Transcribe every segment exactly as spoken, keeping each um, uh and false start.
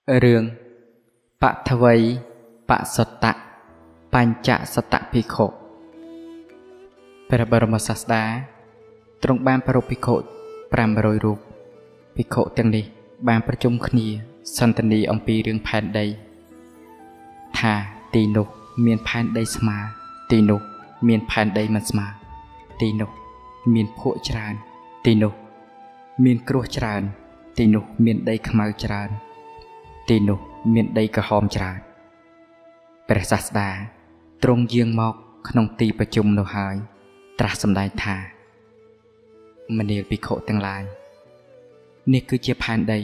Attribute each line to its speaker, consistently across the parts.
Speaker 1: Rương Bạ Thawai Bạ Sota Pancha Sata Pikho Parabarmasasda Trong ban Paro Pikho Pram Roi Rup Pikho Tang Ni Ban Prachum Khnia Santani Ông Pi Rương Phan Đây Tha Tì Nục Miền Phan Đây Sma Tì Nục Miền Phan Đây Man Sma Tì Nục Miền Phộ Tràn Tì Nục Miền Cua Tràn Tì Nục Miền Đây Khmau Tràn Tì Nục Miền Đây Cà Hòm Tràn Prasasda Trong dương mọcក្នុងទីប្រជុំនោះហើយត្រាស់សម្ដែងថាមនាលភិក្ខុទាំងឡាយនេះគឺជាផែនដី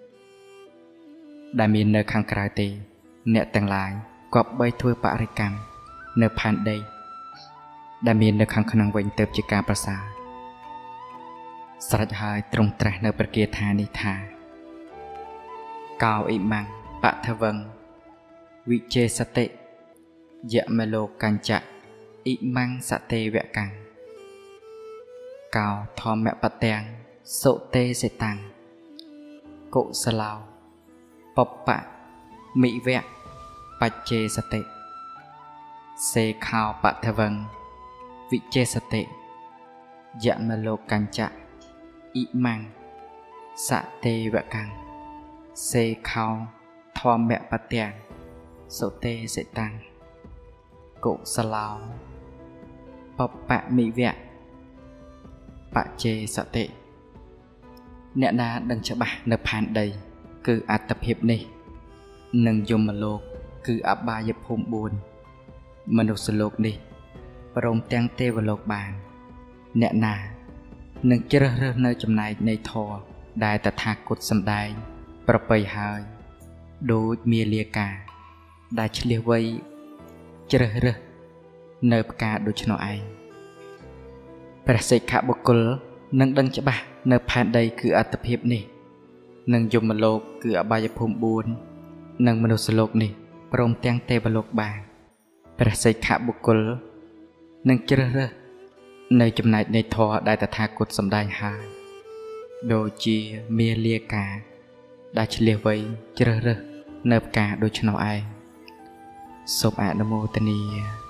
Speaker 1: ដែលមាននៅខាងក្រៅទេអ្នកទាំងឡាយគប្បីធ្វើបរិកម្មនៅផែនដីដែលមាននៅខាងក្នុងវិញទៅជាការប្រសើរស្រេចហើយទ្រង់ត្រាស់នៅប្រគាថានេះថាកោអ៊ីម៉ាំងបថវឹងវិជេសតិយៈមលោកញ្ចៈអ៊ីម៉ាំងសតេវកាំងកោធម្មបទាំងសុតេសេតាំងកុសឡោបបៈមិវៈបច្ចេសតិសេខោបថវឹងវិជេសតិយៈមលោកញ្ចៈអ៊ីម៉ាំងសតេវកាំងសេខោធម្មបទាំងសុតេសេតាំងកុសឡោបបៈមិវៈបច្ចេសតិអ្នកណាដឹងច្បាស់នៅផែនដីគឺអត្តភាពនេះនិងយមលោកគឺអបាយភូមិបួនមនុស្សលោកនេះព្រមទាំងទេវលោកបានអ្នកណានឹងជ្រើសរើសនៅចំណែកនៃធម៌ដែលតថាគតសម្ដែងប្រពៃហើយដូចមាលាកាដែលឆ្លៀសវៃជ្រើសរើសនៅផ្កាដូច្នោះឯងព្រះសិក្ខបុគ្គលនឹងដឹងច្បាស់នៅផែនដីគឺអត្តភាពនេះនិងយមលោកគឺអបាយភូមិបួននិងមនុស្សលោកនេះព្រមទាំងទេវលោកបានព្រះសិក្ខបុគ្គលនឹងជ្រើសរើសនៅចំណែកនៃធម៌ដែលតថាគតសម្ដែងហើយដូចជាមាលាកាដែលឆ្លៀសវៃជ្រើសរើសនៅផ្កាដូច្នោះឯងសូមអនុមោទនា